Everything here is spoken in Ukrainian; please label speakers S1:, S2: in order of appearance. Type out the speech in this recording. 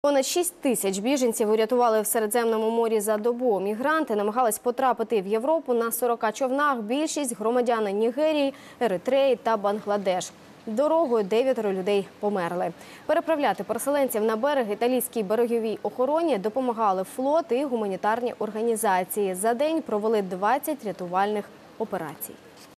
S1: Понад 6 тисяч біженців урятували в Середземному морі за добу. Мігранти намагались потрапити в Європу на 40 човнах. Більшість – громадяни Нігерії, Еритреї та Бангладеш. Дорогою 9 людей померли. Переправляти переселенців на берег італійській береговій охороні допомагали флот і гуманітарні організації. За день провели 20 рятувальних операцій.